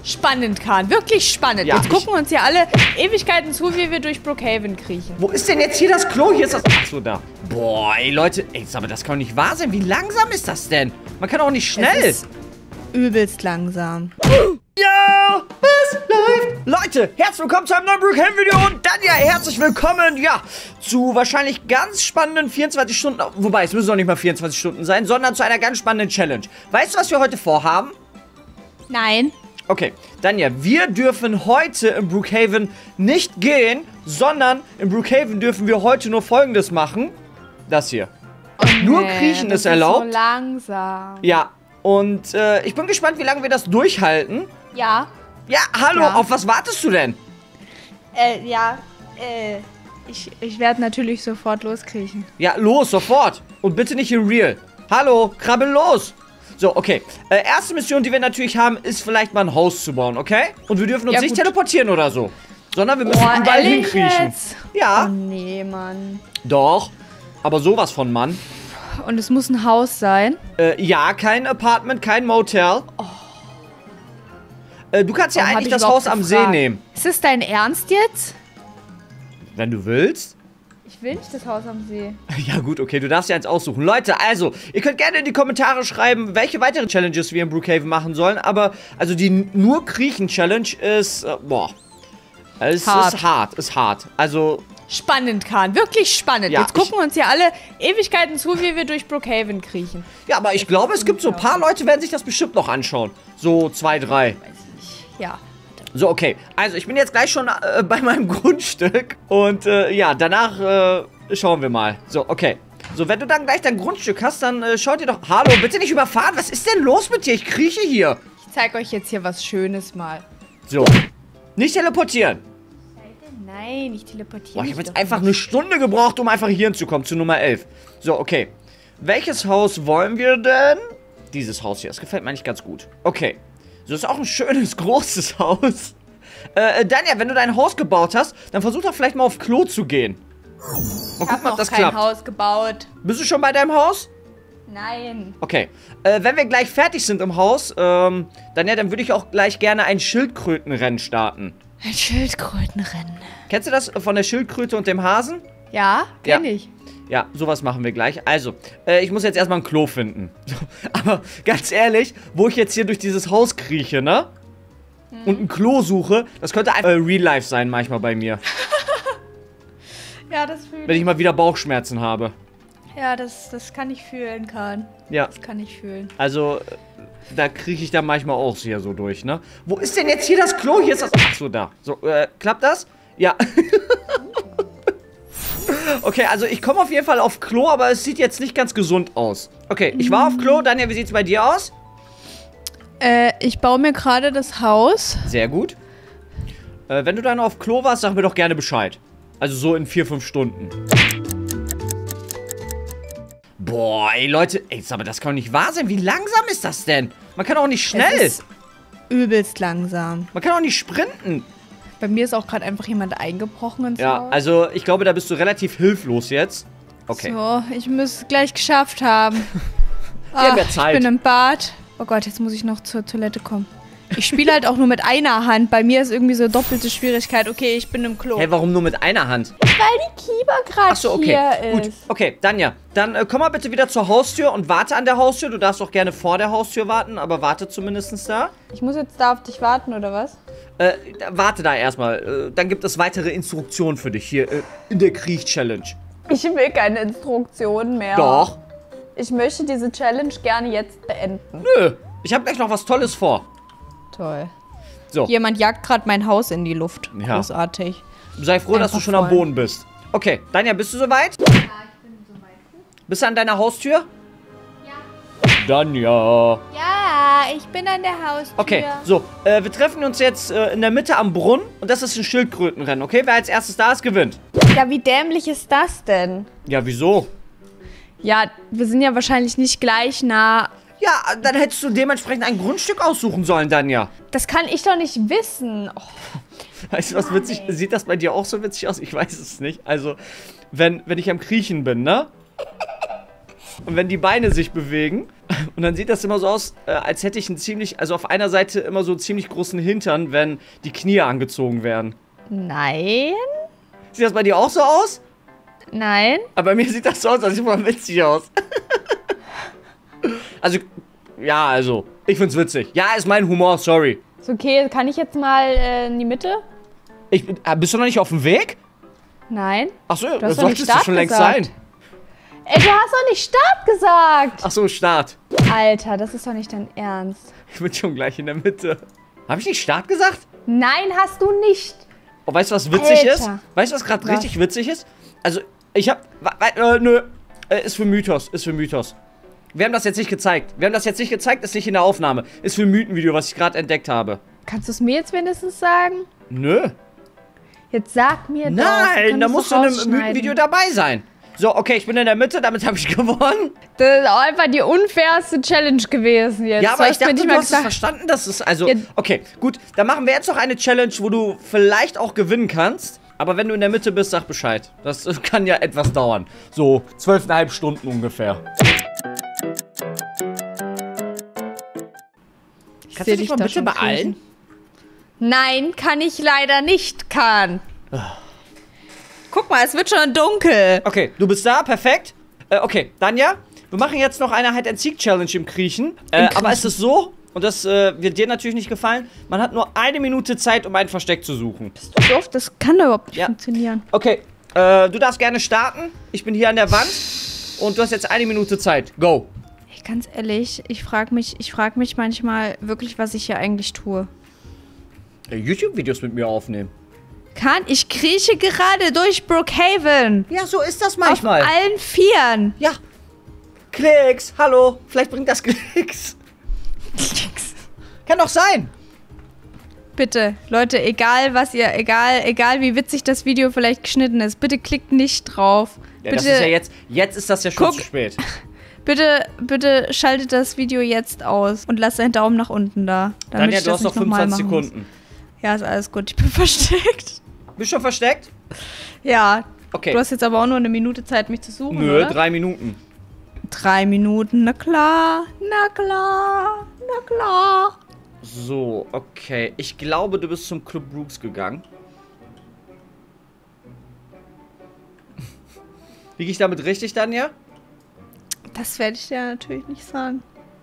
Spannend, Kahn. Wirklich spannend. Ja, jetzt gucken uns hier alle Ewigkeiten zu, wie wir durch Brookhaven kriechen. Wo ist denn jetzt hier das Klo? Hier ist das... Achso, da. Boah, ey, Leute. Ey, aber das kann doch nicht wahr sein. Wie langsam ist das denn? Man kann auch nicht schnell. Es ist übelst langsam. Ja, es läuft. Leute, herzlich willkommen zu einem neuen Brookhaven-Video. Und dann ja, herzlich willkommen, ja, zu wahrscheinlich ganz spannenden 24 Stunden. Wobei, es müssen doch nicht mal 24 Stunden sein, sondern zu einer ganz spannenden Challenge. Weißt du, was wir heute vorhaben? Nein. Okay, Danja, wir dürfen heute in Brookhaven nicht gehen, sondern in Brookhaven dürfen wir heute nur Folgendes machen. Das hier. Oh, Nur kriechen ist erlaubt. So langsam. Ja, und ich bin gespannt, wie lange wir das durchhalten. Ja. Ja, hallo, Ja. auf was wartest du denn? Ich werde natürlich sofort loskriechen. Ja, los, sofort. Und bitte nicht in real. Hallo, krabbel los. So, okay. Erste Mission, die wir natürlich haben, ist vielleicht mal ein Haus zu bauen, okay? Und wir dürfen uns Ja, nicht gut. teleportieren oder so. Sondern wir müssen überall ehrlich hinkriechen. jetzt? Ja. Oh nee, Mann. Doch. Aber sowas von Mann. Und es muss ein Haus sein. Ja, kein Apartment, kein Motel. Du kannst ja Warum hab eigentlich ich das überhaupt Haus am See gefragt? nehmen. Ist das dein Ernst jetzt? Wenn du willst. Ich will nicht das Haus am See. Ja gut, okay, du darfst ja eins aussuchen. Leute, also, ihr könnt gerne in die Kommentare schreiben, welche weiteren Challenges wir in Brookhaven machen sollen. Aber, also die nur Kriechen-Challenge ist, boah. Es Hart. ist hart. Also, Spannend, Kahn. Wirklich spannend. Ja, jetzt gucken uns hier alle Ewigkeiten zu, wie wir durch Brookhaven kriechen. ja, aber ich glaube, es gibt so ein paar Leute, werden sich das bestimmt noch anschauen. So 2, 3. Weiß ich nicht. Ja. So, okay. Also, ich bin jetzt gleich schon bei meinem Grundstück. Und, ja, danach, schauen wir mal. So, okay. So, wenn du dann gleich dein Grundstück hast, dann schau dir doch... Hallo, bitte nicht überfahren. Was ist denn los mit dir? Ich krieche hier. Ich zeige euch jetzt hier was Schönes mal. So. Nicht teleportieren. Nein, ich teleportiere Boah, ich mich habe jetzt doch einfach nicht. eine Stunde gebraucht, um einfach hier hinzukommen, zu Nummer 11. So, okay. Welches Haus wollen wir denn? Dieses Haus hier. Das gefällt mir eigentlich ganz gut. Okay. So, das ist auch ein schönes, großes Haus. Danja, wenn du dein Haus gebaut hast, dann versuch doch vielleicht mal auf Klo zu gehen. Mal gucken, ob das kein klappt. Haus gebaut. Bist du schon bei deinem Haus? Nein. Okay. Wenn wir gleich fertig sind im Haus, dann würde ich auch gleich gerne ein Schildkrötenrennen starten. Ein Schildkrötenrennen. Kennst du das von der Schildkröte und dem Hasen? Ja, kenn ich. Ja, sowas machen wir gleich. Also, ich muss jetzt erstmal ein Klo finden. Aber ganz ehrlich, wo ich jetzt hier durch dieses Haus krieche, ne? Und ein Klo suche, das könnte einfach Real Life sein manchmal bei mir. Ja, das fühle Wenn ich mal wieder Bauchschmerzen habe. Ja, das kann ich fühlen, Kahn. Ja, Das kann ich fühlen. also, da krieche ich dann manchmal auch hier so durch, ne? Wo ist denn jetzt hier das Klo? Hier ist das... Achso, da. So, klappt das? Ja. Okay, also ich komme auf jeden Fall auf Klo, aber es sieht jetzt nicht ganz gesund aus. Okay, ich war auf Klo. Daniel, wie sieht's bei dir aus? Ich baue mir gerade das Haus. Sehr gut. Wenn du dann auf Klo warst, sag mir doch gerne Bescheid. Also so in 4, 5 Stunden. Boah, ey Leute, ey, aber das kann doch nicht wahr sein. Wie langsam ist das denn? Man kann auch nicht schnell. Es ist übelst langsam. Man kann auch nicht sprinten. Bei mir ist auch gerade einfach jemand eingebrochen ins Ja, Haus. also ich glaube, da bist du relativ hilflos jetzt. Okay. So, ich muss es gleich geschafft haben. haben ja Zeit. Ich bin im Bad. Oh Gott, jetzt muss ich noch zur Toilette kommen. Ich spiele halt auch nur mit einer Hand. Bei mir ist irgendwie so doppelte Schwierigkeit. Okay, ich bin im Klo. Hä, warum nur mit einer Hand? Weil die Kiba gerade Achso, okay. hier Gut. ist. Okay, Danja, dann komm mal bitte wieder zur Haustür und warte an der Haustür. Du darfst auch gerne vor der Haustür warten, aber warte zumindest da. Ich muss jetzt da auf dich warten, oder was? Warte da erstmal. Dann gibt es weitere Instruktionen für dich hier in der Kriech-Challenge. Ich will keine Instruktionen mehr. Doch. Ich möchte diese Challenge gerne jetzt beenden. Nö. Ich habe gleich noch was Tolles vor. Toll. So. Jemand jagt gerade mein Haus in die Luft. Ja. Großartig. Sei froh, dass du Einfach schon am voll. Boden bist. Okay, Danja, bist du soweit? Ja, ich bin soweit. Bist du an deiner Haustür? Ja. Danja. Ja, ich bin an der Haustür. Okay, so, wir treffen uns jetzt in der Mitte am Brunnen und das ist ein Schildkrötenrennen, okay? Wer als erstes da ist, gewinnt. Ja, wie dämlich ist das denn? Ja, wieso? Ja, wir sind ja wahrscheinlich nicht gleich nah. Ja, dann hättest du dementsprechend ein Grundstück aussuchen sollen, Danja. Das kann ich doch nicht wissen. Oh, Weißt du, was witzig? Sieht das bei dir auch so witzig aus? Ich weiß es nicht. Also, wenn ich am Kriechen bin, ne? Und wenn die Beine sich bewegen, und dann sieht das immer so aus, als hätte ich also auf einer Seite immer so einen ziemlich großen Hintern, wenn die Knie angezogen werden. Nein. Sieht das bei dir auch so aus? Nein. Aber bei mir sieht das so aus, das sieht mal witzig aus. Also, ich find's witzig. Ja, ist mein Humor, sorry. Ist okay, kann ich jetzt mal in die Mitte? Bist du noch nicht auf dem Weg? Nein. Achso, Du das hast doch nicht solltest du schon längst Start sein. Ey, du hast doch nicht Start gesagt. Achso, Start. Alter, das ist doch nicht dein Ernst. Ich bin schon gleich in der Mitte. Habe ich nicht Start gesagt? Nein, hast du nicht. Oh, weißt du, was witzig ist? Alter. Weißt du, was gerade richtig witzig ist? Also, ich hab... Nö. Ist für Mythos. Ist für Mythos. Wir haben das jetzt nicht gezeigt. Ist nicht in der Aufnahme. Ist für ein Mythenvideo, was ich gerade entdeckt habe. Kannst du es mir jetzt wenigstens sagen? Nö. Jetzt sag mir doch. Nein, da musst du in einem Mythenvideo dabei sein. So, okay, ich bin in der Mitte, damit habe ich gewonnen. Das ist auch einfach die unfairste Challenge gewesen jetzt. Ja, aber ich dachte, nicht du mal hast es verstanden, dass es... Also, okay, gut. Dann machen wir jetzt noch eine Challenge, wo du vielleicht auch gewinnen kannst. Aber wenn du in der Mitte bist, sag Bescheid. Das kann ja etwas dauern. So 12,5 Stunden ungefähr. Kannst du dich mal bitte beeilen? Nein, kann ich leider nicht, Kahn. Guck mal, es wird schon dunkel. Okay, du bist da, perfekt. Okay, Danja, wir machen jetzt noch eine Hide-and-Seek-Challenge im Kriechen. Aber es ist so, und das wird dir natürlich nicht gefallen, man hat nur 1 Minute Zeit, um ein Versteck zu suchen. Bist du doof? Das kann doch überhaupt nicht funktionieren. Okay, du darfst gerne starten. Ich bin hier an der Wand und du hast jetzt 1 Minute Zeit. Go. Ey, ganz ehrlich, ich frag mich manchmal wirklich, was ich hier eigentlich tue. YouTube-Videos mit mir aufnehmen. Kahn, ich krieche gerade durch Brookhaven. Ja, so ist das manchmal. Auf allen Vieren. Ja. Klicks, hallo. Vielleicht bringt das Klicks. Klicks. Kann doch sein. Bitte, Leute, egal wie witzig das Video vielleicht geschnitten ist, bitte klickt nicht drauf. Ja, bitte, das ist ja jetzt ist das ja schon zu spät. Bitte schaltet das Video jetzt aus und lasst einen Daumen nach unten da. Danja, du hast noch 25 Sekunden. Ja, ist alles gut. Ich bin versteckt. Bist du schon versteckt? Ja. Okay. Du hast jetzt aber auch nur 1 Minute Zeit, mich zu suchen, Nö, oder? 3 Minuten. 3 Minuten, na klar. Na klar. Na klar. So, okay. Ich glaube, du bist zum Club Brooks gegangen. Liege ich damit richtig, Danja? Das werde ich dir natürlich nicht sagen.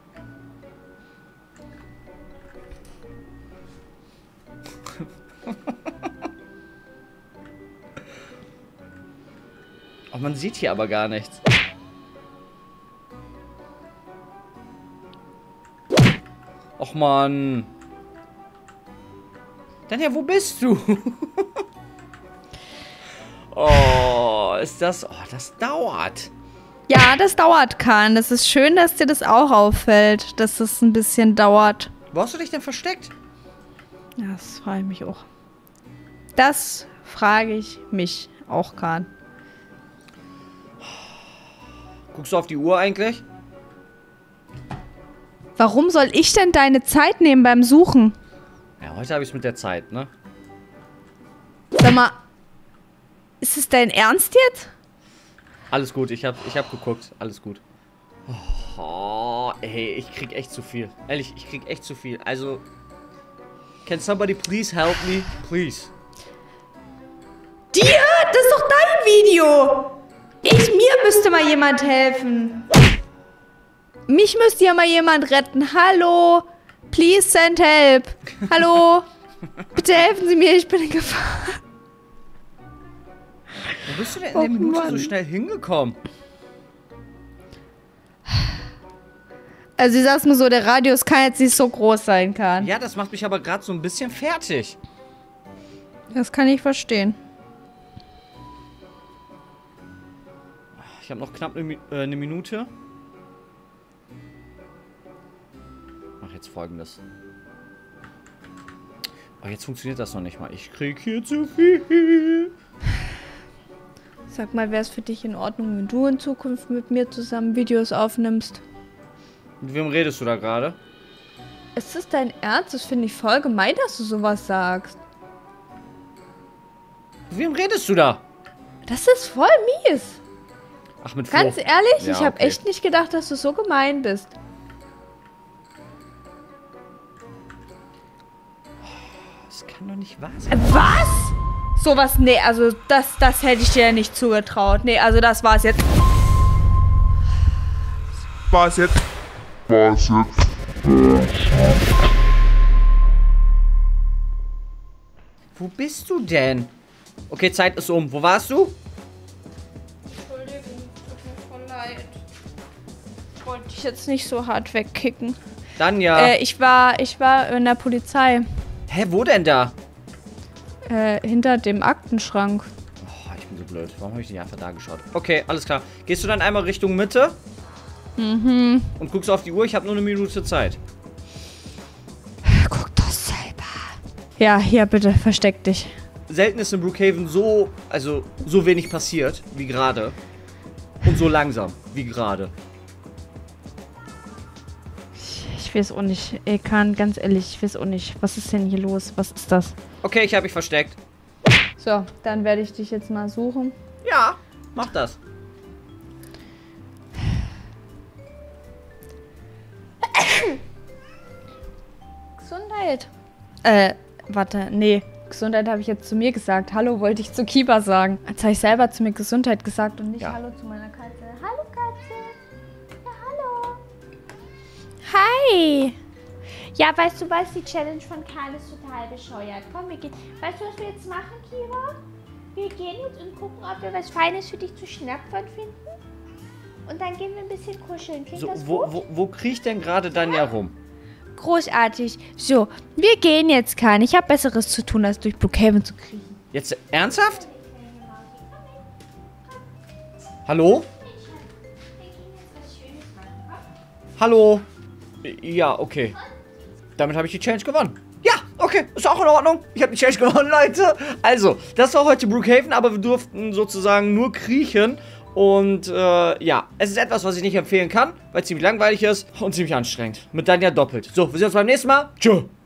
Oh, man sieht hier aber gar nichts. Och, Mann. Danja, wo bist du? Oh, das dauert. Ja, das dauert, Kahn. Das ist schön, dass dir das auch auffällt, dass es ein bisschen dauert. Wo hast du dich denn versteckt? Ja, das frage ich mich auch. Das frage ich mich auch, Kahn. Guckst du auf die Uhr eigentlich? Warum soll ich denn deine Zeit nehmen beim Suchen? Ja, heute habe ich es mit der Zeit, ne? Sag mal, ist es dein Ernst jetzt? Alles gut, ich hab geguckt. Alles gut. Oh, ey, ich krieg echt zu viel. Ehrlich, ich krieg echt zu viel. Also, can somebody please help me? Please. Dir? Das ist doch dein Video! Mir müsste mal jemand helfen. Mich müsste ja mal jemand retten. Hallo? Please send help. Hallo? Bitte helfen Sie mir, ich bin in Gefahr. Wo bist du denn in der Minute so schnell hingekommen? Also ich sag's mal so, der Radius kann jetzt nicht so groß sein, Kahn. Ja, das macht mich aber gerade so ein bisschen fertig. Das kann ich verstehen. Ich habe noch knapp eine Minute. Mach jetzt Folgendes. Oh, jetzt funktioniert das noch nicht mal. Ich krieg hier zu viel. Sag mal, wäre es für dich in Ordnung, wenn du in Zukunft mit mir zusammen Videos aufnimmst? Mit wem redest du da gerade? Ist das dein Ernst? Das finde ich voll gemein, dass du sowas sagst. Mit wem redest du da? Das ist voll mies. Ach, mit Flo. Ganz ehrlich, Ja, ich habe okay. echt nicht gedacht, dass du so gemein bist. Das Echt nicht gedacht, dass du so gemein bist. kann doch nicht wahr sein. Was? Sowas, nee, also das hätte ich dir ja nicht zugetraut. Nee, also das war's jetzt. Was jetzt? Wo bist du denn? Okay, Zeit ist um. Wo warst du? Entschuldigung, tut mir voll leid. Ich wollte dich jetzt nicht so hart wegkicken. Dann ja. Ich war in der Polizei. Hä, wo denn da? Hinter dem Aktenschrank. Oh, ich bin so blöd. Warum habe ich nicht einfach da geschaut? Okay, alles klar. Gehst du dann einmal Richtung Mitte? Mhm. Und guckst auf die Uhr? Ich habe nur eine Minute Zeit. Guck doch selber. Ja, hier, bitte, versteck dich. Selten ist in Brookhaven so wenig passiert wie gerade. Und so langsam wie gerade. Ich weiß auch nicht. Ekan, ganz ehrlich, ich weiß auch nicht. Was ist denn hier los? Was ist das? Okay, ich habe mich versteckt. So, dann werde ich dich jetzt mal suchen. Ja, mach das. Gesundheit. Warte, nee. Gesundheit habe ich jetzt zu mir gesagt. Hallo wollte ich zu Kiba sagen. Jetzt habe ich selber zu mir Gesundheit gesagt und nicht Ja. Hallo zu meiner Katze. Hallo Katze. Ja, hallo. Hi. Ja, weißt du was, die Challenge von Karl ist total bescheuert. Komm, wir gehen. Weißt du, was wir jetzt machen, Kiba? Wir gehen jetzt und gucken, ob wir was Feines für dich zu schnappern finden. Und dann gehen wir ein bisschen kuscheln. Klingt So, das gut? wo kriecht denn gerade Danja rum? Großartig. So, wir gehen jetzt, Kahn. Ich habe Besseres zu tun, als durch Brookhaven zu kriechen. Jetzt ernsthaft? Hallo? Hallo? Ja, okay. Damit habe ich die Challenge gewonnen. Ja, okay, ist auch in Ordnung. Ich habe die Challenge gewonnen, Leute. Also, das war heute Brookhaven, aber wir durften sozusagen nur kriechen. Und ja, es ist etwas, was ich nicht empfehlen kann, weil es ziemlich langweilig ist und ziemlich anstrengend. Mit Danja doppelt. So, wir sehen uns beim nächsten Mal. Tschö.